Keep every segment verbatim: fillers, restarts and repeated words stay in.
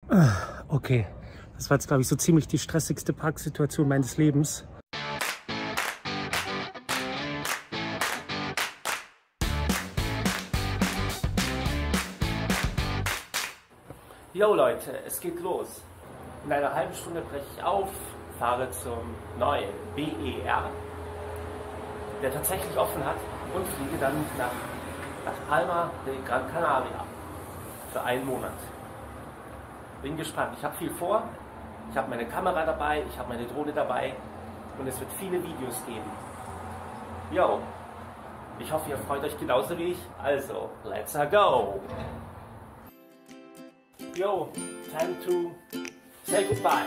Okay, das war jetzt, glaube ich, so ziemlich die stressigste Parksituation meines Lebens. Jo Leute, es geht los. In einer halben Stunde breche ich auf, fahre zum neuen B E R, der tatsächlich offen hat, und fliege dann nach, nach Palma de Gran Canaria für einen Monat. Bin gespannt. Ich habe viel vor. Ich habe meine Kamera dabei, ich habe meine Drohne dabei und es wird viele Videos geben. Jo, ich hoffe, ihr freut euch genauso wie ich. Also, let's go! Yo, time to say goodbye.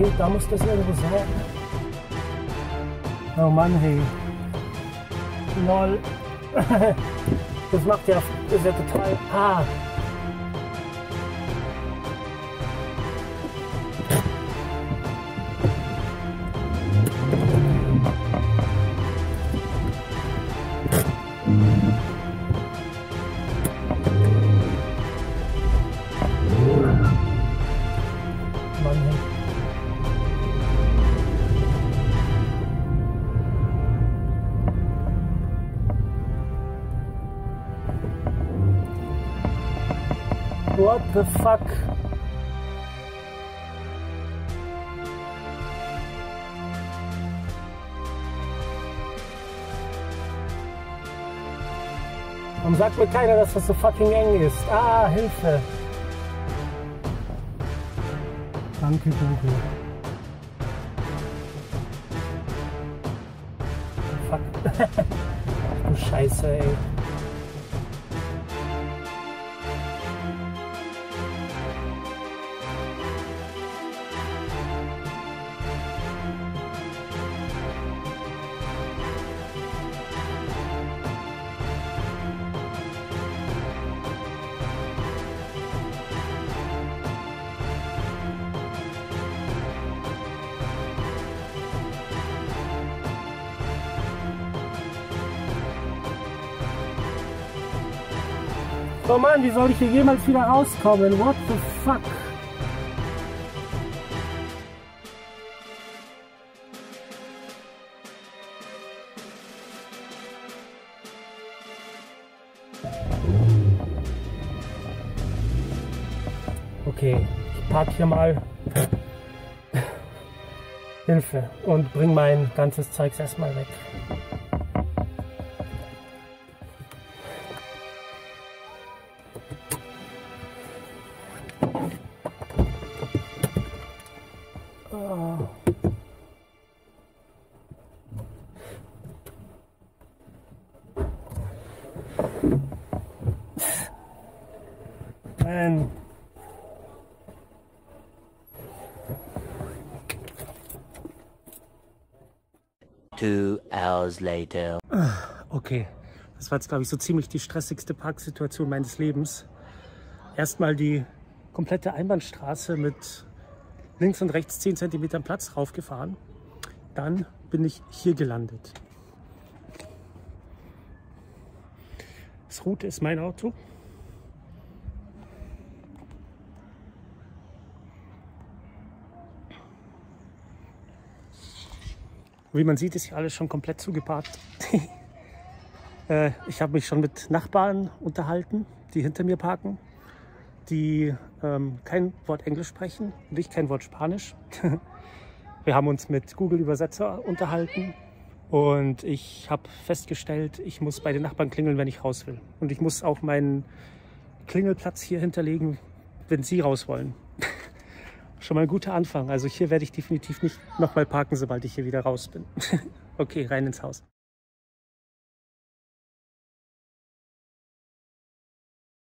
hier, da muss das irgendwo sein. Oh Mann, hey. Lol. Das macht ja, das ist ja total... Ah. Mann, hey. What the fuck? Warum sagt mir keiner, dass das so fucking eng ist? Ah, Hilfe! Danke, Google. Fuck. Du Scheiße, ey. Oh Mann, wie soll ich hier jemals wieder rauskommen? What the fuck? Okay, ich park hier mal. Hilfe und bring mein ganzes Zeugs erstmal weg. Oh. Man. Two hours later. Okay, das war jetzt, glaube ich, so ziemlich die stressigste Parksituation meines Lebens. Erstmal die komplette Einbahnstraße mit links und rechts zehn Zentimetern Platz raufgefahren. Dann bin ich hier gelandet. Das rote ist mein Auto. Wie man sieht, ist hier alles schon komplett zugeparkt. äh, ich habe mich schon mit Nachbarn unterhalten, die hinter mir parken, die ähm, kein Wort Englisch sprechen und ich kein Wort Spanisch. Wir haben uns mit Google Übersetzer unterhalten und ich habe festgestellt, ich muss bei den Nachbarn klingeln, wenn ich raus will. Und ich muss auch meinen Klingelplatz hier hinterlegen, wenn sie raus wollen. Schon mal ein guter Anfang. Also hier werde ich definitiv nicht nochmal parken, sobald ich hier wieder raus bin. Okay, rein ins Haus.